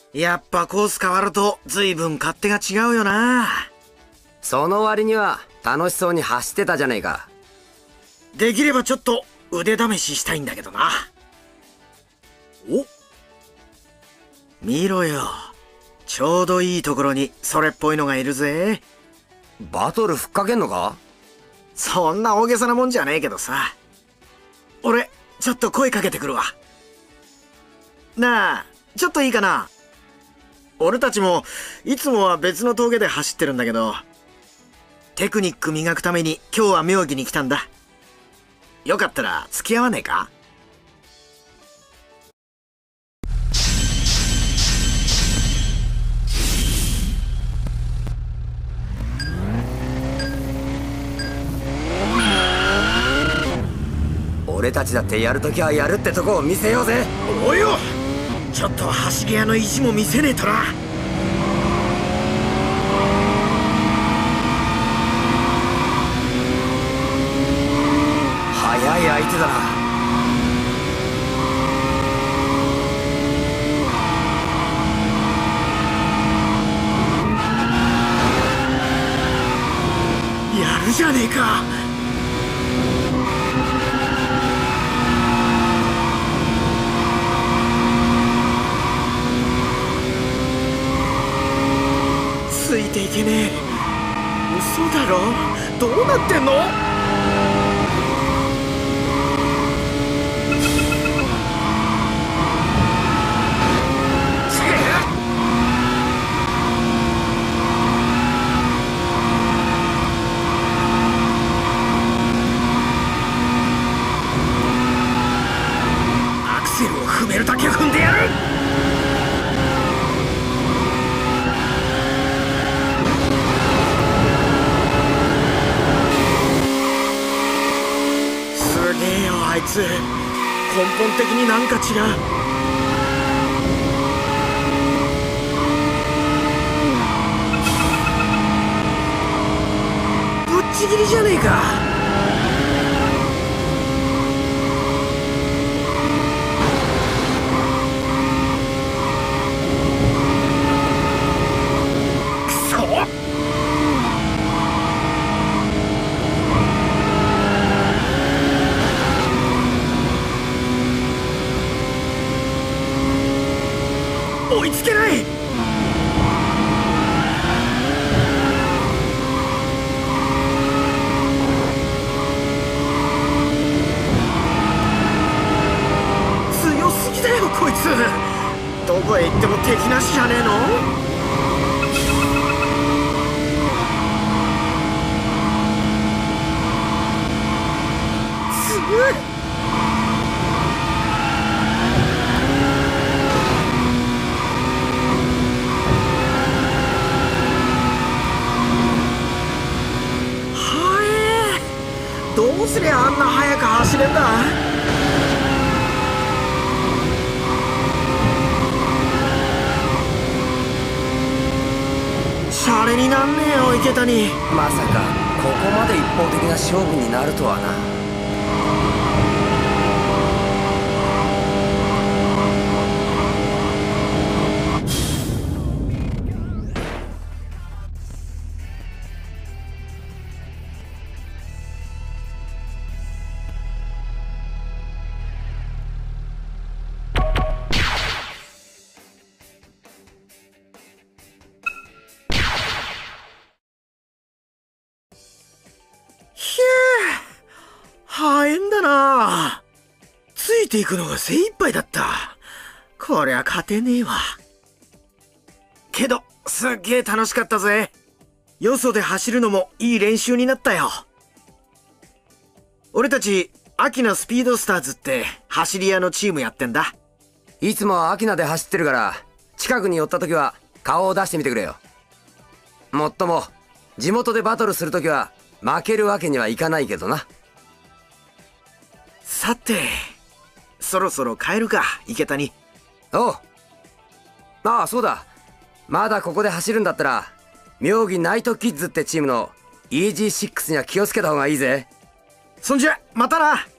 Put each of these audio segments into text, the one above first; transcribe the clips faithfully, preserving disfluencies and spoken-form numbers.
やっぱコース変わると随分勝手が違うよな。 その割には楽しそうに走ってたじゃねえか。 できればちょっと腕試ししたいんだけどな。お、見ろよ、ちょうどいいところにそれっぽいのがいるぜ。 バトルふっかけんのか？ そんな大げさなもんじゃねえけどさ。俺ちょっと声かけてくるわ。なあ、ちょっといいかな。俺たちもいつもは別の峠で走ってるんだけど、テクニック磨くために今日は妙義に来たんだ。よかったら付き合わねえか？ 俺たちだってやるときはやるってとこを見せようぜ。 おいよ、ちょっと走り屋の意地も見せねえとな。 速い相手だな。 やるじゃねえか。ついていけねえ。嘘だろ。どうなってんの？アクセルを踏めるだけ踏んでやる。すげえよあいつ。根本的になんか違う。ぶっちぎりじゃねえか。くそっ。追いつけない。強すぎだよこいつ。どこへ行っても敵なしじゃねえの。すごい。どうすりゃあんな速く走れんだ。シャレになんねえよ池谷。 まさかここまで一方的な勝負になるとはな。 ひえ、速えんだな。ついていくのが精一杯だった。こりゃ勝てねえわ。けどすっげえ楽しかったぜ。よそで走るのもいい練習になったよ。俺たちアキナスピードスターズって走り屋のチームやってんだ。 いつもアキナで走ってるから近くに寄った時は顔を出してみてくれよ。もっとも地元でバトルする時は負けるわけにはいかないけどな。 さてそろそろ帰るか池谷。 おう。ああそうだ、まだここで走るんだったら妙義ナイトキッズってチームの イージーシックス には気をつけた方がいいぜ。 そんじゃまたな。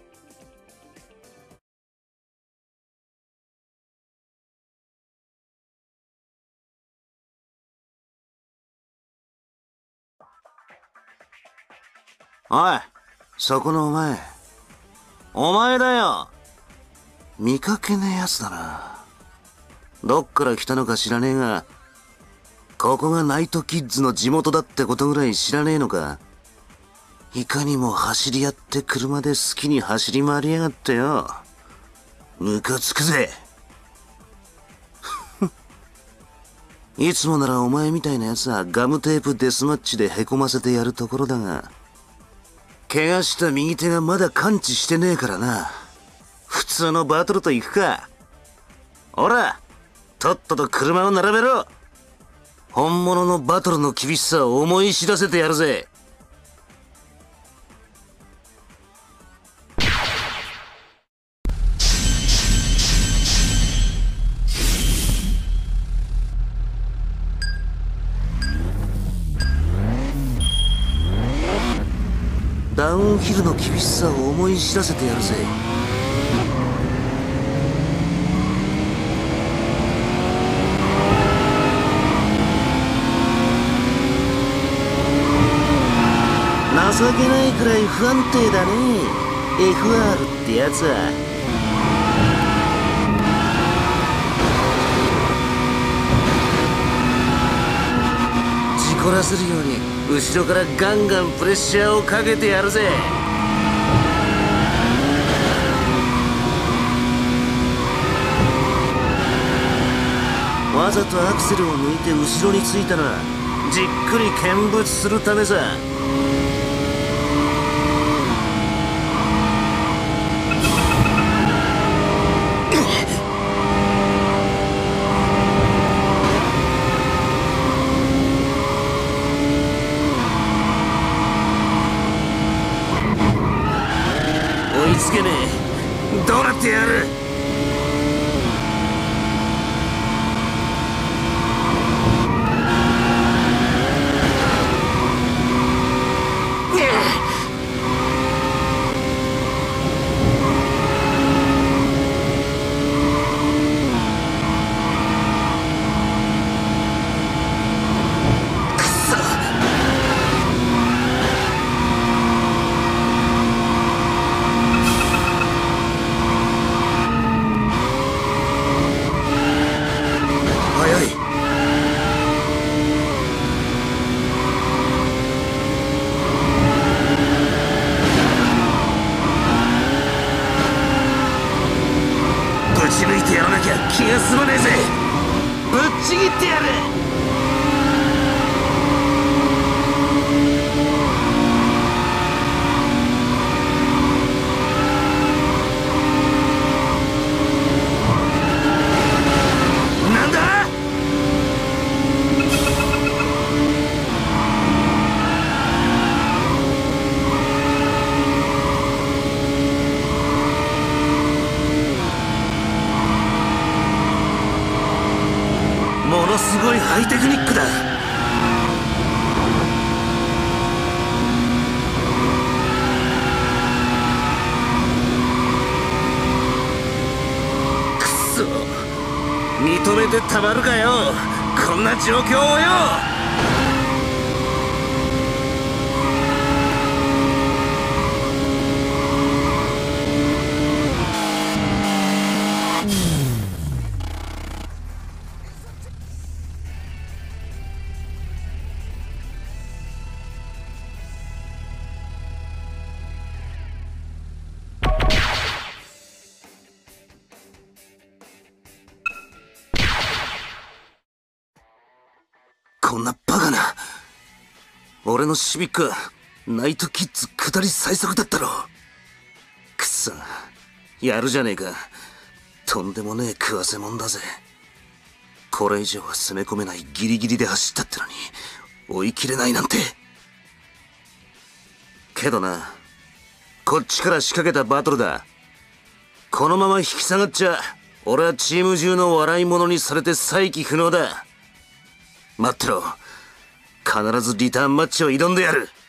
おい、そこのお前。お前だよ。見かけねえやつだな。どっから来たのか知らねえが、ここがナイトキッズの地元だってことぐらい知らねえのか。いかにも走り屋って車で好きに走り回りやがってよ。ムカつくぜ。いつもならお前みたいなやつはガムテープデスマッチでへこませてやるところだが、怪我した右手がまだ完治してねえからな。普通のバトルと行くか。ほら、とっとと車を並べろ。本物のバトルの厳しさを思い知らせてやるぜ。ダウンヒルの厳しさを思い知らせてやるぜ。情けないくらい不安定だね、 エフアール ってやつは。事故らせるように後ろからガンガンプレッシャーをかけてやるぜ。わざとアクセルを抜いて後ろについたのはじっくり見物するためさ。追いつけねえ。どうなってやる。ぶち抜いてやらなきゃ気が済まねえぜ。ぶっちぎってやる。なんだ。ものすごいハイテクニックだ。くそ、認めてたまるかよ、こんな状況をよ。こんなバカな。俺のシビックはナイトキッズ下り最速だったろ。くっそ、やるじゃねえか。とんでもねえ食わせもんだぜ。これ以上は攻め込めないギリギリで走ったってのに追い切れないなんて。けどな、こっちから仕掛けたバトルだ。このまま引き下がっちゃ俺はチーム中の笑い物にされて再起不能だ。待ってろ、必ずリターンマッチを挑んでやる。